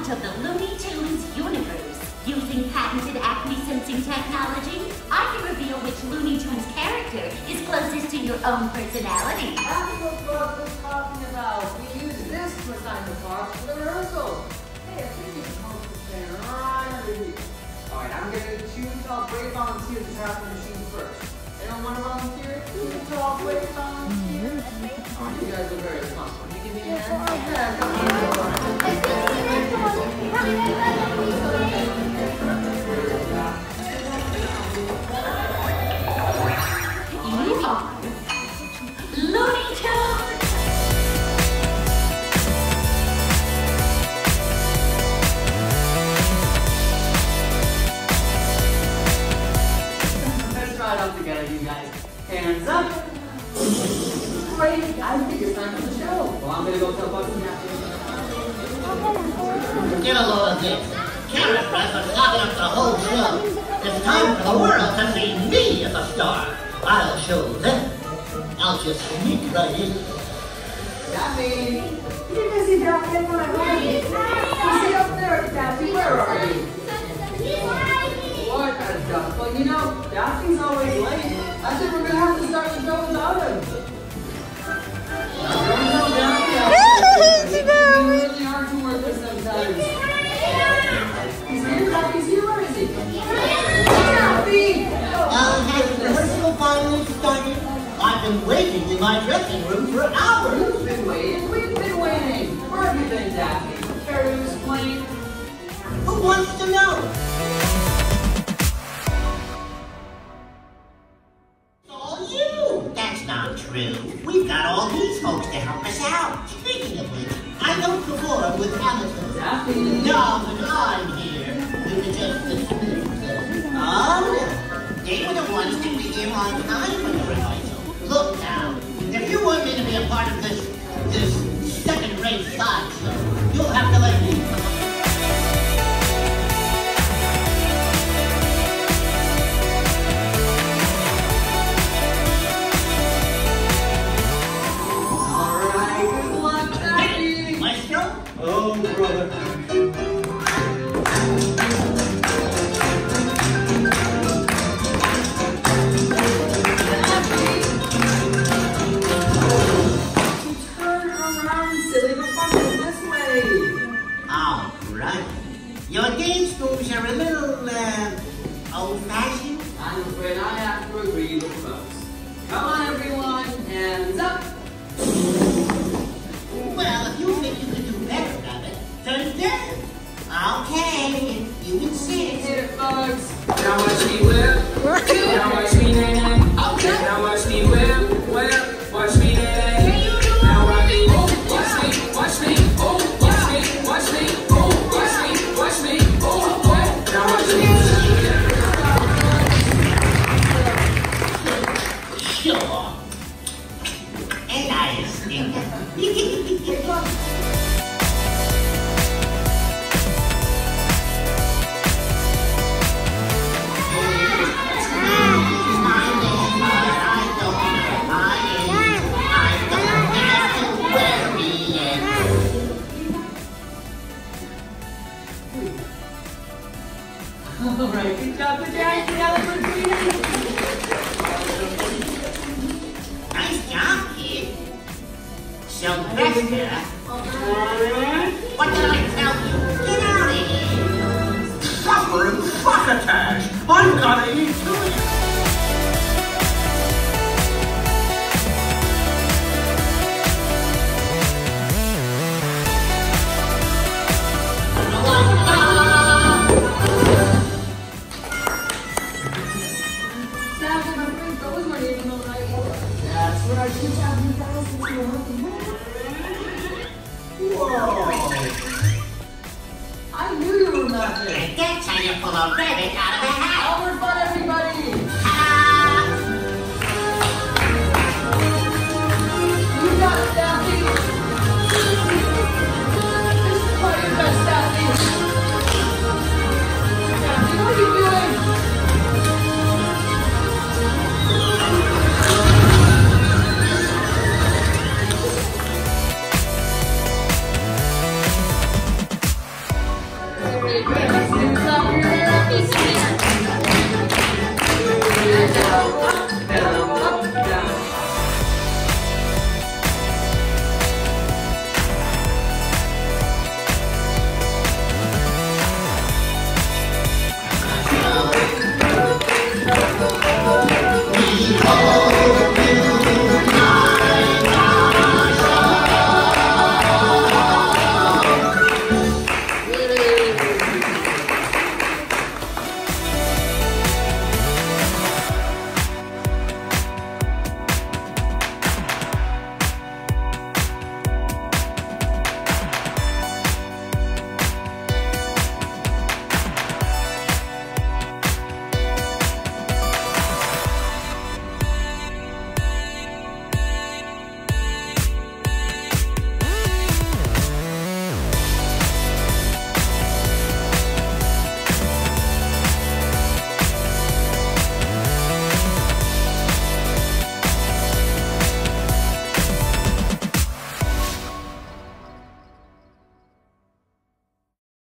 launch of the Looney Tunes universe. Using patented acne-sensing technology, I can reveal which Looney Tunes character is closest to your own personality. That's what Bob was talking about. We use this to assign the parts for the rehearsal. Hey, I think you're supposed to stand right under here. Alright, I'm going to choose all brave volunteers to try out the machine first. Anyone want to volunteer? Choose all brave volunteers. Oh, you guys are very responsible. Can you give me a hand? Yeah, come on. You are Looney Tunes! Let's try it out together, you guys. Hands up. Great. I think it's time for the show. Well, I'm going to go tell Bugs and Daffy. Get a load of this. Camera press are clogging up the whole show. It's time for the world to see me as a star. I'll show them. I'll just sneak right in. Daffy! You didn't see Daffy in my room. He's up there, Daffy. Where are you? What a duck. Well, you know, Daffy's always late. I think we're going to have to start the show without him. No, Daffy. You really are too worthless sometimes. He's here, Daffy's here. Where is he? Daffy! Has the rehearsal finally started? I've been waiting in my dressing room for hours. You've been waiting. We've been waiting. Where have you been, Daffy? Care to explain? Who wants to know? It's all you. That's not true. We've got all these folks to help us out. Speaking of which, I don't perform with amateurs. Daffy? No, but I'm here. We were just the students. Oh, they were the ones that we gave on time for the rehearsal. Look now, if you want me to be a part of this second-rate sideshow, you'll have to let me come. Alright, good luck, Daffy! Maestro? Oh, brother. Your dance moves are a little, old-fashioned. I'm afraid I have to agree with folks. Come on, everyone, hands up! Well, if you think you can do better, Rabbit, then dance. Okay, you insist. Hit it, folks! Now watch me whip, now watch me nail. Okay. Now watch me whip, watch me nail. Now watch me, watch me, oh, watch me, watch me, oh, watch me, watch me, oh, what? Now watch me. Sure. And I think. All right, good job, good job, Nice job, kid. Sylvester. What did I tell you? Get out of here. Suffering succotash! I've got to eat too. That's what I should have you guys since you were Whoa. I knew you were nothing. That's how you pull a rabbit out